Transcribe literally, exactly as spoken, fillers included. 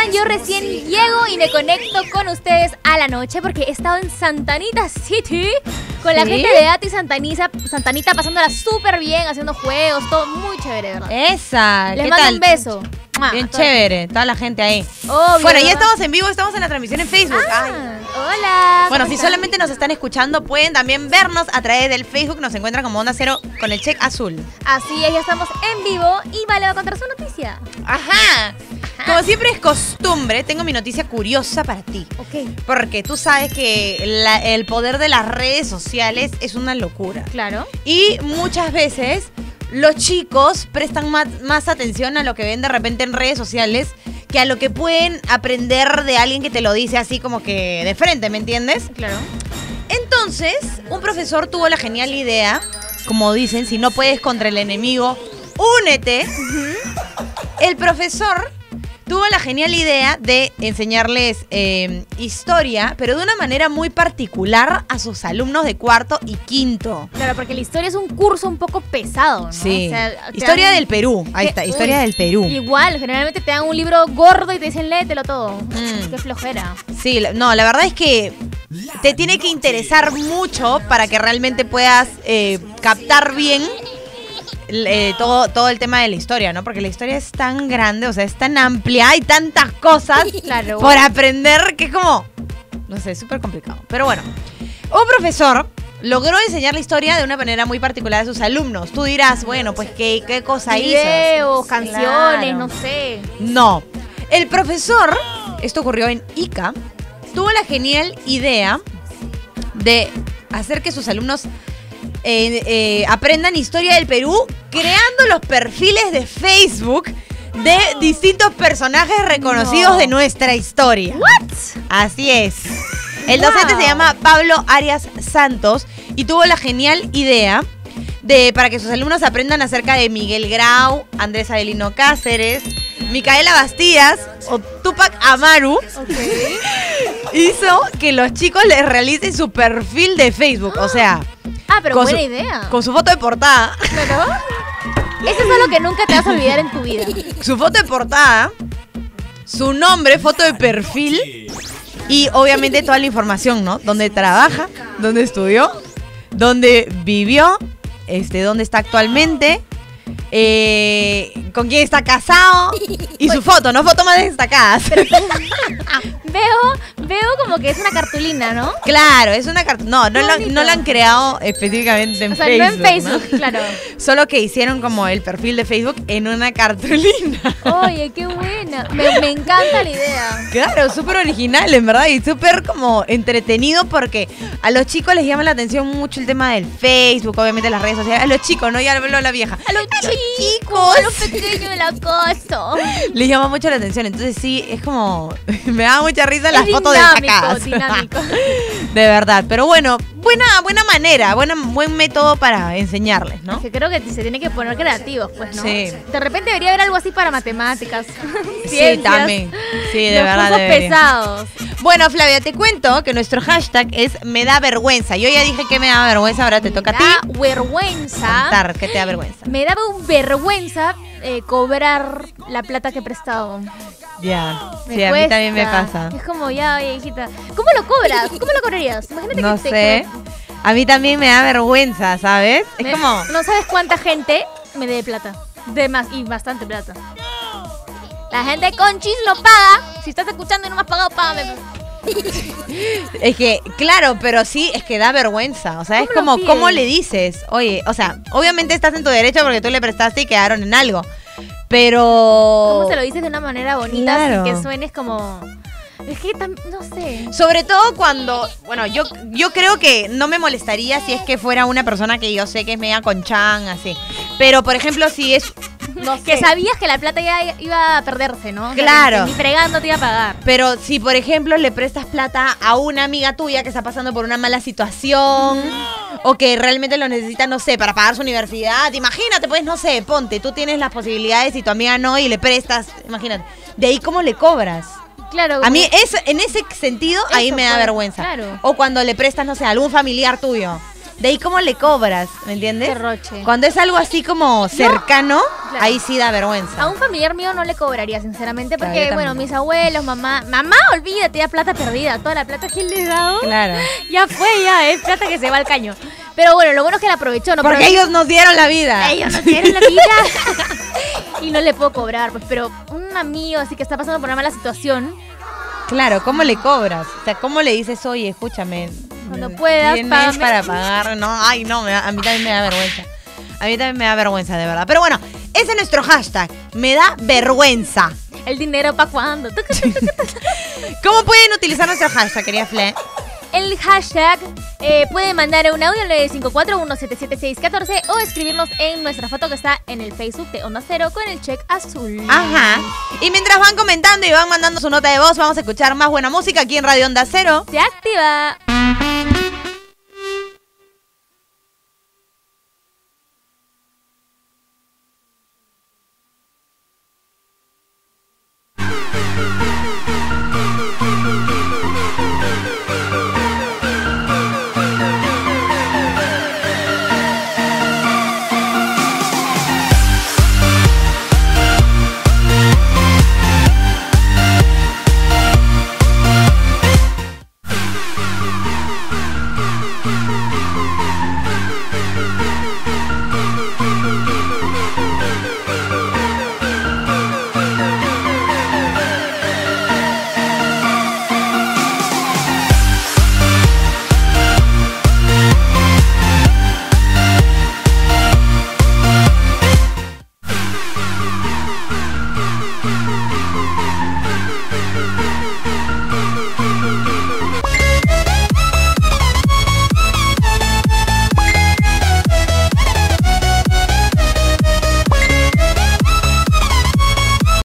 están? Yo recién llego y me conecto con ustedes a la noche porque he estado en Santa Anita City con la ¿Sí? gente de Ati Santanita, Santanita pasándola súper bien, haciendo juegos, todo muy chévere, ¿verdad? Esa, Les ¿qué mando tal? un beso. Bien chévere, toda la gente ahí. Obvio, Bueno, ya ¿verdad? estamos en vivo, estamos en la transmisión en Facebook. Ay. Ah, hola. Bueno, ¿cómo si están? solamente nos están escuchando, pueden también vernos a través del Facebook. Nos encuentran como Onda Cero con el check azul. Así es, ya estamos en vivo y Vale va a contar su noticia. Ajá. Como siempre es costumbre, tengo mi noticia curiosa para ti. Ok. Porque tú sabes que la- el poder de las redes sociales es una locura. Claro. Y muchas veces los chicos prestan más, más atención a lo que ven de repente en redes sociales que a lo que pueden aprender de alguien que te lo dice así como que de frente, ¿me entiendes? Claro. Entonces, un profesor tuvo la genial idea, como dicen, si no puedes contra el enemigo, únete. El profesor tuvo la genial idea de enseñarles eh, historia, pero de una manera muy particular a sus alumnos de cuarto y quinto. Claro, porque la historia es un curso un poco pesado, ¿no? Sí. O sea, te Historia dan- del Perú. Ahí que- está, historia uy, del Perú. Igual, generalmente te dan un libro gordo y te dicen léetelo todo. Mm. Qué flojera. Sí, la- no, la verdad es que te tiene que interesar mucho para que realmente puedas eh, captar bien eh, todo, todo el tema de la historia, ¿no? Porque la historia es tan grande, o sea, es tan amplia, hay tantas cosas Claro. por aprender que es como, no sé, súper complicado. Pero bueno, un profesor logró enseñar la historia de una manera muy particular a sus alumnos. Tú dirás, bueno, pues qué, qué cosa hizo. Videos, canciones, Claro. no sé. No. El profesor, esto ocurrió en Ica, tuvo la genial idea de hacer que sus alumnos eh, eh, aprendan historia del Perú creando los perfiles de Facebook de distintos personajes reconocidos No. de nuestra historia. ¿What? Así es. El docente Wow. se llama Pablo Arias Santos y tuvo la genial idea de para que sus alumnos aprendan acerca de Miguel Grau, Andrés Avelino Cáceres, Micaela Bastidas o Tupac Amaru. Ok. Hizo que los chicos les realicen su perfil de Facebook, o sea, Ah, pero Con buena su- idea. con su foto de portada, Claro. Eso es algo que nunca te vas a olvidar en tu vida. su foto de portada, su nombre, foto de perfil y obviamente toda la información, ¿no? Dónde trabaja, dónde estudió, dónde vivió, este, dónde está actualmente, eh, con quién está casado y su foto, ¿no? Fotos más destacadas. Veo, veo como que es una cartulina, ¿no? Claro, es una carta. No, no, Qué lo, bonito. no lo han creado específicamente en O sea, Facebook. no en Facebook, ¿no? claro. Solo que hicieron como el perfil de Facebook en una cartulina. Oye, qué buena. Me, me encanta la idea. Claro, súper original, en verdad, y súper como entretenido porque a los chicos les llama la atención mucho el tema del Facebook, obviamente las redes sociales. A los chicos, ¿no? Ya habló la vieja. A los chicos, chicos. a los pequeños del acoso. Les llama mucho la atención, entonces sí, es como... me da mucha risa las Es fotos dinámico, destacadas. dinámico. De verdad, pero bueno, buena, buena manera, buena, buen método para enseñarles, ¿no? Es que creo que se tiene que poner creativos, pues, ¿no? Sí. De repente debería haber algo así para matemáticas. Sí, ciencias, también. Sí, de los verdad cursos debería. pesados. Bueno, Flavia, te cuento que nuestro hashtag es me da vergüenza. Yo ya dije que me da vergüenza, ahora te toca a ti Da vergüenza. contar qué te da vergüenza. Me daba un vergüenza eh, cobrar la plata que he prestado. Ya, Me sí, a mí cuesta. también me pasa. Es como, ya, oye, hijita. ¿Cómo lo cobras? ¿Cómo lo cobrarías? Imagínate No que te sé. A mí también me da vergüenza, ¿sabes? Es Me- como... No sabes cuánta gente me debe plata. De más, y bastante plata. La gente con chis lo paga. Si estás escuchando y no me has pagado, págame. Es que, claro, pero sí, es que da vergüenza. O sea, es ¿Cómo lo como, pides? ¿cómo le dices? Oye, o sea, obviamente estás en tu derecho porque tú le prestaste y quedaron en algo. Pero... ¿Cómo se lo dices de una manera bonita Claro. sin que suenes como... Es que tam- no sé. Sobre todo cuando, bueno, yo, yo creo que no me molestaría si es que fuera una persona que yo sé que es mega conchan, así. Pero, por ejemplo, si es... No Que sabías que la plata ya iba a perderse, ¿no? O sea, Claro. que ni fregando te iba a pagar. Pero si, por ejemplo, le prestas plata a una amiga tuya que está pasando por una mala situación o que realmente lo necesita, no sé, para pagar su universidad, imagínate, pues, no sé, ponte, tú tienes las posibilidades y tu amiga no y le prestas, imagínate. De ahí, ¿cómo le cobras? Claro. A mí, como- es, en ese sentido, ahí Eso, me da pues, vergüenza. claro. O cuando le prestas, no sé, a algún familiar tuyo. De ahí cómo le cobras, ¿me entiendes? Qué roche. Cuando es algo así como cercano, Claro. ahí sí da vergüenza. A un familiar mío no le cobraría, sinceramente, Claro, porque, yo bueno, también. mis abuelos, mamá... Mamá, olvídate, ya plata perdida. Toda la plata que le he dado, Claro. ya fue, ya, es plata que se va al caño. Pero bueno, lo bueno es que la aprovechó, ¿no? Porque Pero- ellos nos dieron la vida. Ellos no tienen la vida. Y no le puedo cobrar, pues, pero un amigo así que está pasando por una mala situación, Claro, ¿cómo le cobras? O sea, ¿cómo le dices, oye, escúchame? Cuando puedas, ¿tienes págame? para pagar? No, ay, no, me da- a mí también me da vergüenza. A mí también me da vergüenza, de verdad. Pero bueno, ese es nuestro hashtag. Me da vergüenza. el dinero pa' cuando. ¿Cómo pueden utilizar nuestro hashtag, querida Fle? El hashtag eh, puede mandar un audio al cinco cuatro uno siete siete seis uno cuatro o escribirnos en nuestra foto que está en el Facebook de Onda Cero con el check azul. Ajá. Y mientras van comentando y van mandando su nota de voz, vamos a escuchar más buena música aquí en Radio Onda Cero. Se activa.